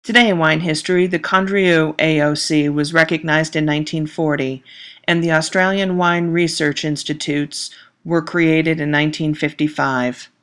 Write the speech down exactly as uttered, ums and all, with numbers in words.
Today in wine history, the Condrieu A O C was recognized in nineteen forty, and the Australian Wine Research Institutes were created in nineteen fifty-five.